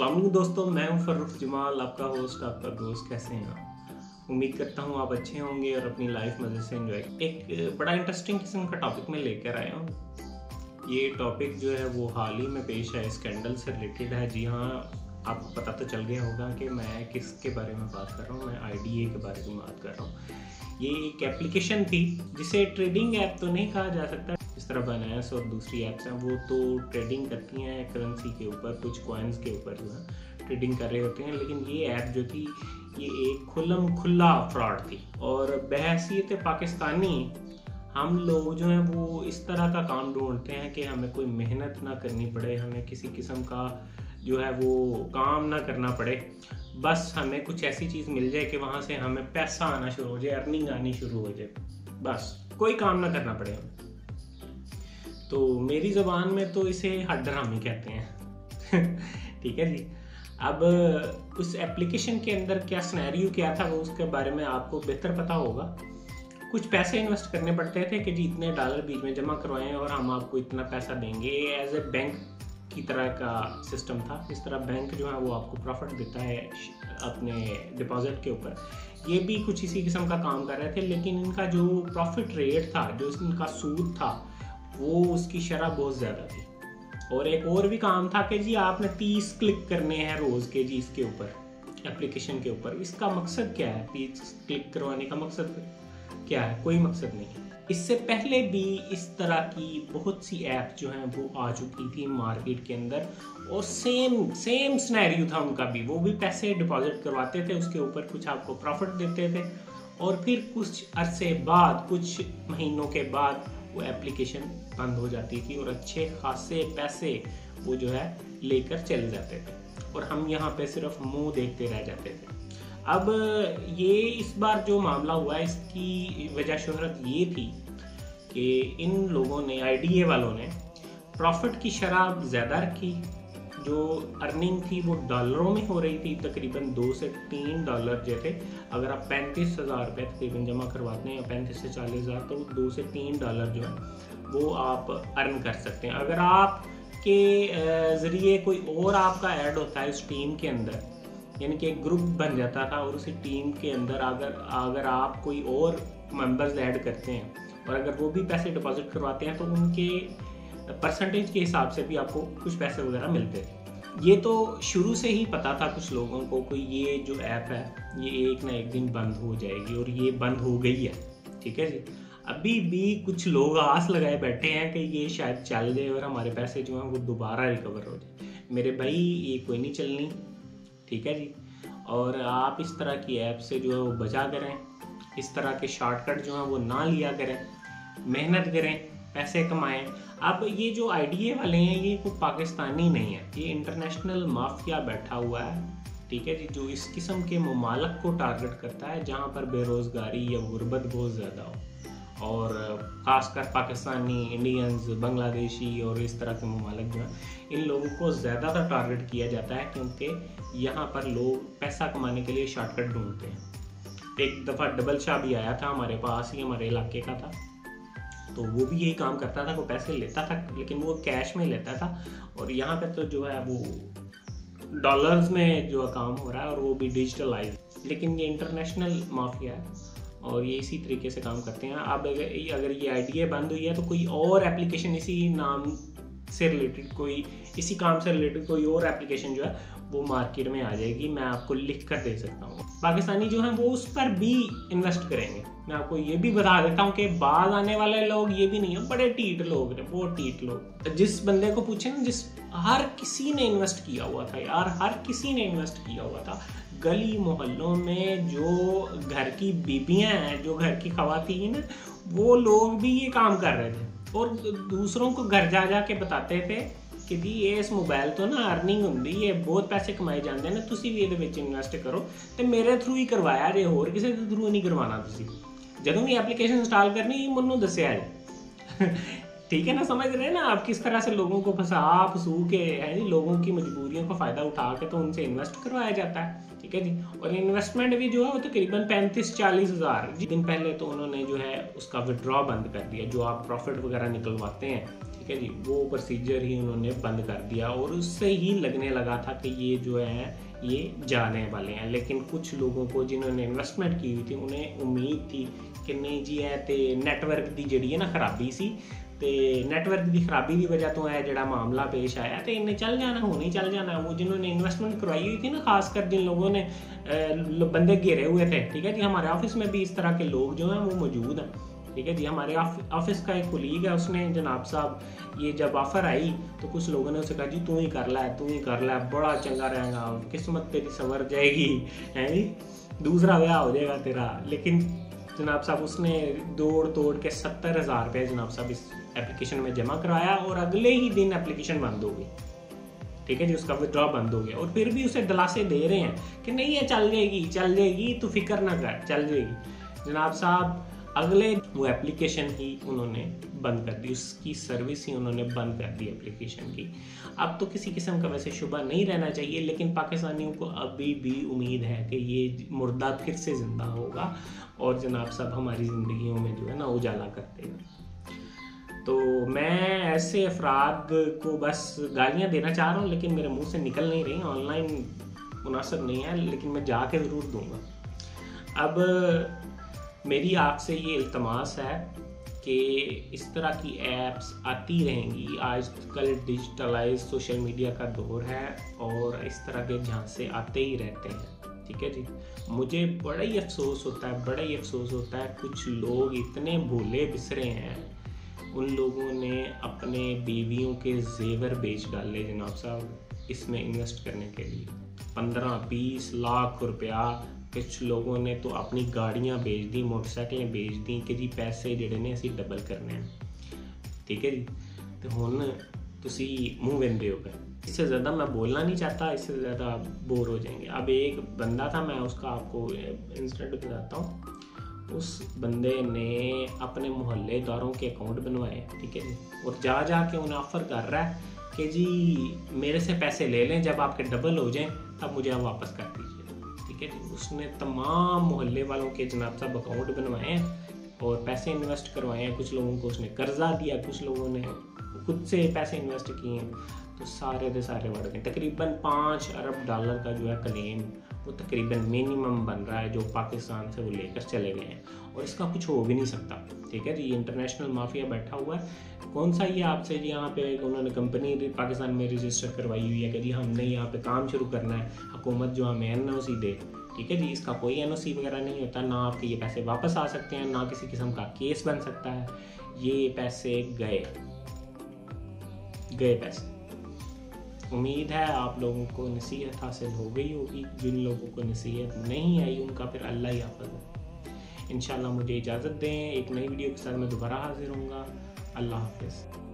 अस्सलाम वालेकुम दोस्तों, मैं हूं फर्रुख जमाल, आपका होस्ट, आपका दोस्त। कैसे हैं आप? उम्मीद करता हूं आप अच्छे होंगे और अपनी लाइफ मज़े से एंजॉय। एक बड़ा इंटरेस्टिंग किस्म का टॉपिक मैं लेकर आया हूं। ये टॉपिक जो है वो हाल ही में पेश है, स्कैंडल से रिलेटेड है। जी हाँ, आपको पता तो चल गया होगा कि मैं किसके बारे में बात कर रहा हूँ। मैं IDA के बारे में बात कर रहा हूँ। ये एक एप्लीकेशन थी जिसे ट्रेडिंग ऐप तो नहीं कहा जा सकता। इस तरह बाइनेंस और दूसरी ऐप्स हैं वो तो ट्रेडिंग करती हैं करेंसी के ऊपर, कुछ कॉइन्स के ऊपर जो है ट्रेडिंग कर रहे होते हैं। लेकिन ये ऐप जो थी ये एक खुला फ्रॉड थी। और बहैसियत पाकिस्तानी हम लोग जो हैं वो इस तरह का काम ढूंढते हैं कि हमें कोई मेहनत ना करनी पड़े, हमें किसी किस्म का जो है वो काम ना करना पड़े, बस हमें कुछ ऐसी चीज़ मिल जाए कि वहाँ से हमें पैसा आना शुरू हो जाए, अर्निंग आनी शुरू हो जाए, बस कोई काम ना करना पड़े हमें। तो मेरी ज़बान में तो इसे हड्डरामी कहते हैं। ठीक है जी। अब उस एप्लीकेशन के अंदर क्या सिनेरियो क्या था वो उसके बारे में आपको बेहतर पता होगा। कुछ पैसे इन्वेस्ट करने पड़ते थे कि जी इतने डॉलर बीच में जमा करवाएं और हम आपको इतना पैसा देंगे। एज ए बैंक की तरह का सिस्टम था। इस तरह बैंक जो है वो आपको प्रॉफिट देता है अपने डिपॉजिट के ऊपर। ये भी कुछ इसी किस्म का काम कर रहे थे, लेकिन इनका जो प्रॉफिट रेट था, जो इनका सूद था, वो उसकी शरह बहुत ज़्यादा थी। और एक और भी काम था कि जी आपने 30 क्लिक करने हैं रोज़ के जी इसके ऊपर, एप्लीकेशन के ऊपर। इसका मकसद क्या है? 30 क्लिक करवाने का मकसद क्या है? कोई मकसद नहीं है। इससे पहले भी इस तरह की बहुत सी ऐप जो हैं वो आ चुकी थी मार्केट के अंदर, और सेम सिनेरियो था उनका भी। वो भी पैसे डिपॉजिट करवाते थे, उसके ऊपर कुछ आपको प्रॉफिट देते थे, और फिर कुछ अरसे बाद, कुछ महीनों के बाद वो एप्लीकेशन बंद हो जाती थी और अच्छे खासे पैसे वो जो है लेकर चले जाते थे और हम यहाँ पे सिर्फ मुंह देखते रह जाते थे। अब ये इस बार जो मामला हुआ है इसकी वजह शोहरत ये थी कि इन लोगों ने, IDA वालों ने प्रॉफिट की शरह ज़्यादा रखी। जो अर्निंग थी वो डॉलरों में हो रही थी, तकरीबन $2 से $3 जो थे। अगर आप 35,000 रुपये तकरीबन जमा करवाते हैं, या 35 से 40,000, तो $2 से $3 जो है वो आप अर्न कर सकते हैं। अगर आपके ज़रिए कोई और आपका ऐड होता है उस टीम के अंदर, यानी कि एक ग्रुप बन जाता था और उसी टीम के अंदर अगर आप कोई और मेंबर्स ऐड करते हैं और अगर वो भी पैसे डिपॉजिट करवाते हैं तो उनके परसेंटेज के हिसाब से भी आपको कुछ पैसे वगैरह मिलते थे। ये तो शुरू से ही पता था कुछ लोगों को कि ये जो ऐप है ये एक ना एक दिन बंद हो जाएगी, और ये बंद हो गई है। ठीक है जी। अभी भी कुछ लोग आस लगाए बैठे हैं कि ये शायद चल जाए और हमारे पैसे जो हैं वो दोबारा रिकवर हो जाए। मेरे भाई, ये कोई नहीं चलनी। ठीक है जी। और आप इस तरह की ऐप से जो है वो बचा करें, इस तरह के शॉर्टकट जो हैं वो ना लिया करें, मेहनत करें, पैसे कमाएं। अब ये जो IDA वाले हैं ये कोई पाकिस्तानी नहीं है, ये इंटरनेशनल माफिया बैठा हुआ है। ठीक है जी। जो इस किस्म के ममालक को टारगेट करता है जहाँ पर बेरोज़गारी या गुर्बत बहुत ज़्यादा हो, और ख़ासकर पाकिस्तानी, इंडियंस, बांग्लादेशी और इस तरह के ममालक जो हैं, इन लोगों को ज़्यादातर टारगेट किया जाता है क्योंकि यहाँ पर लोग पैसा कमाने के लिए शॉर्टकट ढूंढते हैं। एक दफ़ा डबल शाह भी आया था हमारे पास ही, हमारे इलाके का था, तो वो भी यही काम करता था। वो पैसे लेता था लेकिन वो कैश में लेता था, और यहाँ पे तो जो है वो डॉलर्स में जो काम हो रहा है, और वो भी डिजिटलाइज। लेकिन ये इंटरनेशनल माफिया है और ये इसी तरीके से काम करते हैं। अब अगर ये IDA बंद हुई है तो कोई और एप्लीकेशन इसी नाम से रिलेटेड, कोई इसी काम से रिलेटेड कोई और एप्लीकेशन जो है वो मार्केट में आ जाएगी। मैं आपको लिख कर दे सकता हूँ। पाकिस्तानी जो हैं वो उस पर भी इन्वेस्ट करेंगे। मैं आपको ये भी बता देता हूँ कि बाद आने वाले लोग ये भी नहीं है, बड़े टीट लोग हैं, बहुत टीट लोग। जिस बंदे को पूछे ना, हर किसी ने इन्वेस्ट किया हुआ था यार, हर किसी ने इन्वेस्ट किया हुआ था। गली मोहल्लों में जो घर की बीबियां हैं, जो घर की खवातीन हैं, वो लोग भी ये काम कर रहे थे और दूसरों को घर जा जा के बताते थे कि जी इस मोबाइल तो ना अर्निंग होंदी है, बहुत पैसे कमाए जाते हैं, तुसी भी ਇਹਦੇ ਵਿੱਚ इन्वेस्ट करो। तो मेरे थ्रू ही करवाया जे, होर किसी थ्रू नहीं करवाना। तुसी ਜਦੋਂ भी एप्लीकेशन इंस्टॉल करनी ਮੈਨੂੰ ਦੱਸਿਆ ਜੇ। ठीक है ना, समझ रहे हैं ना आप किस तरह से लोगों को फंसू के है जी, लोगों की मजबूरियों का फ़ायदा उठा के तो उनसे इन्वेस्ट करवाया जाता है। ठीक है जी, और इन्वेस्टमेंट भी जो है वो तकरीबन 35-40 हज़ार दिन पहले तो उन्होंने जो है उसका विड्रॉ बंद कर दिया, जो आप प्रॉफिट वगैरह निकलवाते हैं, ठीक है जी, वो प्रोसीजर ही उन्होंने बंद कर दिया और उससे ही लगने लगा था कि ये जो है ये जाने वाले हैं। लेकिन कुछ लोगों को जिन्होंने इन्वेस्टमेंट की हुई थी उन्हें उम्मीद थी कि नहीं जी है तो नैटवर्क की जी है ना खराबी सी, तो नैटवर्क की खराबी की वजह तो है जो मामला पेश आया तो इन्हें चल जाना, होने ही चल जाना। वो जिन्होंने इन्वेस्टमेंट करवाई हुई थी ना, खासकर जिन लोगों ने बंदे घेरे हुए थे, ठीक है जी, हमारे ऑफिस में भी इस तरह के लोग जो हैं वो मौजूद हैं। ठीक है जी, हमारे ऑफिस का एक कुलीग है, उसने जनाब साहब ये जब ऑफर आई तो कुछ लोगों ने उसे कहा जी तू ही कर ला, तू ही कर ला, बड़ा चंगा रहेगा, किस्मत तेरी संवर जाएगी, है जी, दूसरा ब्याह हो जाएगा तेरा। लेकिन जनाब साहब उसने तोड़ के 70,000 रुपये जनाब साहब इस एप्लीकेशन में जमा कराया और अगले ही दिन एप्लीकेशन बंद हो गई। ठीक है जी, उसका विड्रॉ बंद हो गया और फिर भी उसे दिलासे दे रहे हैं कि नहीं ये चल जाएगी, तू फिक्र ना कर, चल जाएगी। जनाब साहब अगले वो एप्लीकेशन ही उन्होंने बंद कर दी, उसकी सर्विस ही उन्होंने बंद कर दी एप्लीकेशन की। अब तो किसी किस्म का वैसे शुबा नहीं रहना चाहिए, लेकिन पाकिस्तानियों को अभी भी उम्मीद है कि ये मुर्दा फिर से ज़िंदा होगा और जनाब साहब हमारी ज़िंदगियों में जो है ना उजाला कर देगा। तो मैं ऐसे अफराद को बस गालियाँ देना चाह रहा हूँ, लेकिन मेरे मुँह से निकल नहीं रही, ऑनलाइन मुनासिब नहीं है, लेकिन मैं जाके ज़रूर दूँगा। अब मेरी आपसे ये इल्तमास है कि इस तरह की ऐप्स आती रहेंगी। आजकल डिजिटलाइज सोशल मीडिया का दौर है और इस तरह के झांसे आते ही रहते हैं। ठीक है जी, मुझे बड़ा ही अफसोस होता है, कुछ लोग इतने भोले बिसरे हैं, उन लोगों ने अपने बीवियों के जेवर बेच डाले जनाब साहब इसमें इन्वेस्ट करने के लिए। 15-20 लाख रुपया कुछ लोगों ने तो अपनी गाड़ियां बेच दी, मोटरसाइकिलें बेच दी कि जी पैसे जिहड़े ने असीं डबल करने हैं। ठीक है जी, तो हुण तुसी मुँह वेंदे हो गए। इससे ज़्यादा मैं बोलना नहीं चाहता, इससे ज़्यादा बोर हो जाएंगे। अब एक बंदा था, मैं उसका आपको इंसिडेंट बताता हूँ। उस बंदे ने अपने मोहल्लेदारों के अकाउंट बनवाए, ठीक है जी, और जा के उन्हें ऑफ़र कर रहा है कि जी मेरे से पैसे ले लें, जब आपके डबल हो जाएं तब मुझे आप वापस कर दीजिए। ठीक है जी, उसने तमाम मोहल्ले वालों के जनाब साहब अकाउंट बनवाए हैं और पैसे इन्वेस्ट करवाए हैं। कुछ लोगों को उसने कर्जा दिया, कुछ लोगों ने खुद से पैसे इन्वेस्ट किए हैं, तो सारे के सारे बढ़ गए। तकरीबन 5 अरब डॉलर का जो है क्लेम वो तकरीबन मिनिमम बन रहा है जो पाकिस्तान से वो लेकर चले गए हैं, और इसका कुछ हो भी नहीं सकता। ठीक है जी, ये इंटरनेशनल माफिया बैठा हुआ है। कौन सा ये आपसे जी यहाँ पे उन्होंने कंपनी पाकिस्तान में रजिस्टर करवाई हुई है कि जी हमने यहाँ पे काम शुरू करना है, हुकूमत जो हमें NOC दे। ठीक है जी, इसका कोई NOC वगैरह नहीं होता, ना आपके ये पैसे वापस आ सकते हैं, ना किसी किस्म का केस बन सकता है। ये पैसे गए पैसे। उम्मीद है आप लोगों को नसीहत हासिल हो गई होगी। जिन लोगों को नसीहत नहीं आई उनका फिर अल्लाह ही हाफ़िज़ है। इंशाल्लाह मुझे इजाज़त दें, एक नई वीडियो के साथ मैं दोबारा हाजिर होऊंगा। अल्लाह हाफ़िज़।